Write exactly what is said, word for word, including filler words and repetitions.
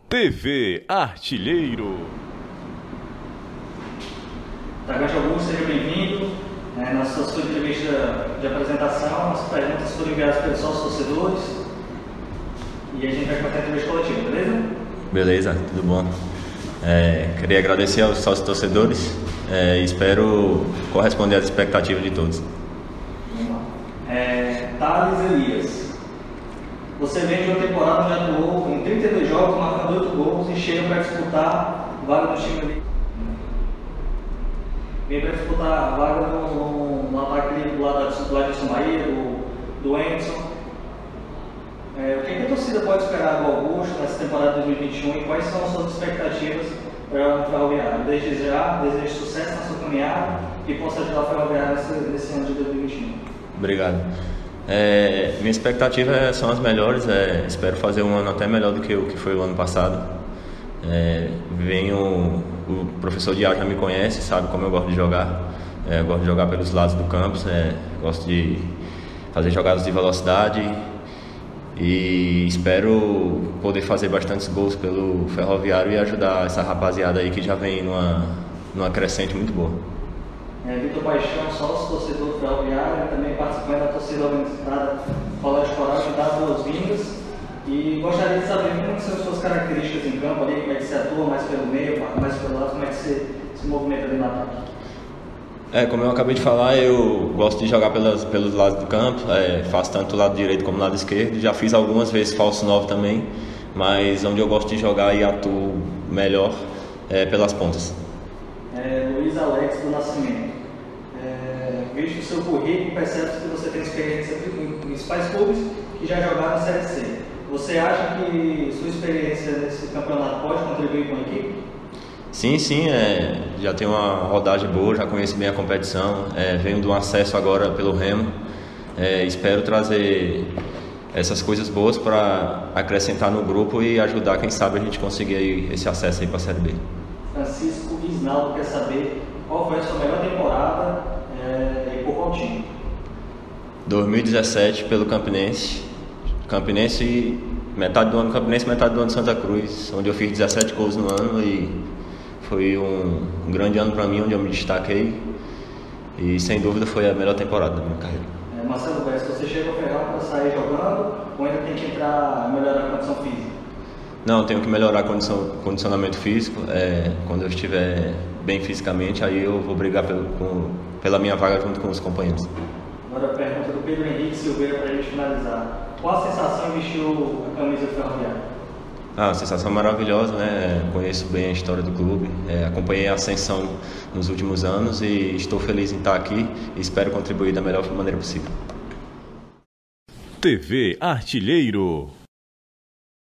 T V Artilheiro. Tagaste Augusto, seja bem-vindo. É, nossa sua entrevista de apresentação, as perguntas foram enviadas pelos sócios torcedores e a gente vai começar a entrevista coletiva, beleza? Beleza, tudo bom. É, queria agradecer aos sócios torcedores é, e espero corresponder às expectativas de todos. Vamos lá. É, Thales Elias, você vem de uma temporada onde atuou em trinta e dois jogos, marcando oito gols e chega para disputar vaga no time ali. Vem para disputar vaga no, no, no ataque ali do lado do Adilson Bahia, do, do Anderson. É, o que, é que a torcida pode esperar do Augusto nessa temporada de dois mil e vinte e um e quais são as suas expectativas para o Ferroviário? Desde já, desejo sucesso na sua caminhada e possa ajudar o Ferroviário nesse, nesse ano de dois mil e vinte e um. Obrigado. É, minha expectativa são as melhores, é, espero fazer um ano até melhor do que o que foi o ano passado. É, venho, o professor Diário já me conhece, sabe como eu gosto de jogar. É, gosto de jogar pelos lados do campo, é, gosto de fazer jogadas de velocidade e espero poder fazer bastantes gols pelo Ferroviário e ajudar essa rapaziada aí que já vem numa, numa crescente muito boa. É, Vitor Paixão, sócio torcedor do Ferroviário, também participante da torcida organizada Colégio Coral, que dá boas-vindas. E gostaria de saber como são as suas características em campo ali, como é que você atua mais pelo meio, mais pelo lado, como é que você se movimenta ali no ataque. É, como eu acabei de falar, eu gosto de jogar pelas, pelos lados do campo, é, faço tanto o lado direito como o lado esquerdo, já fiz algumas vezes falso nove também, mas onde eu gosto de jogar e atuo melhor é pelas pontas. É, Luiz Alex do Nascimento, é, visto o seu currículo, percebe-se que você tem experiência em principais clubes que já jogaram na Série C. Você acha que sua experiência nesse campeonato pode contribuir com a equipe? Sim, sim, é, já tenho uma rodagem boa, já conheço bem a competição, é, venho de um acesso agora pelo Remo, é, espero trazer essas coisas boas para acrescentar no grupo e ajudar, quem sabe, a gente conseguir aí esse acesso aí para a Série B. Francisco Isnaldo quer saber qual foi a sua melhor temporada é, e por qual time? dois mil e dezessete pelo Campinense, Campinense, metade do ano Campinense, metade do ano Santa Cruz, onde eu fiz dezessete gols no ano e foi um, um grande ano para mim, onde eu me destaquei e sem dúvida foi a melhor temporada da minha carreira. É, Marcelo Bess, você chega ao Ferrão para sair jogando ou ainda tem que entrar melhorar a condição física? Não, tenho que melhorar a condição, condicionamento físico. É, quando eu estiver bem fisicamente, aí eu vou brigar pelo, com, pela minha vaga junto com os companheiros. Agora a pergunta do Pedro Henrique Silveira para a gente finalizar. Qual a sensação em vestir a camisa do Ferroviário? Ah, sensação maravilhosa, né? Conheço bem a história do clube, é, acompanhei a ascensão nos últimos anos e estou feliz em estar aqui e espero contribuir da melhor maneira possível. T V Artilheiro.